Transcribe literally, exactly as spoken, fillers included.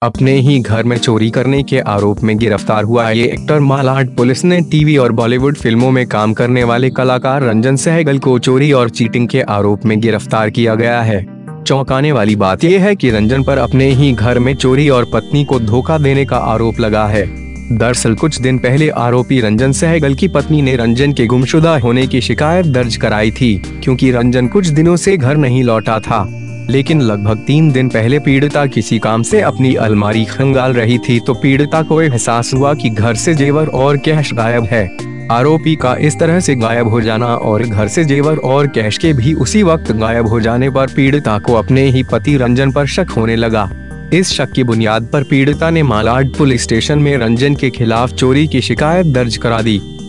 अपने ही घर में चोरी करने के आरोप में गिरफ्तार हुआ ये एक्टर मालाड। पुलिस ने टीवी और बॉलीवुड फिल्मों में काम करने वाले कलाकार रंजन सहगल को चोरी और चीटिंग के आरोप में गिरफ्तार किया गया है। चौंकाने वाली बात यह है कि रंजन पर अपने ही घर में चोरी और पत्नी को धोखा देने का आरोप लगा है। दरअसल कुछ दिन पहले आरोपी रंजन सहगल की पत्नी ने रंजन के गुमशुदा होने की शिकायत दर्ज कराई थी, क्योंकि रंजन कुछ दिनों से घर नहीं लौटा था। लेकिन लगभग तीन दिन पहले पीड़िता किसी काम से अपनी अलमारी खंगाल रही थी तो पीड़िता को एहसास हुआ कि घर से जेवर और कैश गायब है। आरोपी का इस तरह से गायब हो जाना और घर से जेवर और कैश के भी उसी वक्त गायब हो जाने पर पीड़िता को अपने ही पति रंजन पर शक होने लगा। इस शक की बुनियाद पर पीड़िता ने मालाड पुलिस स्टेशन में रंजन के खिलाफ चोरी की शिकायत दर्ज करा दी।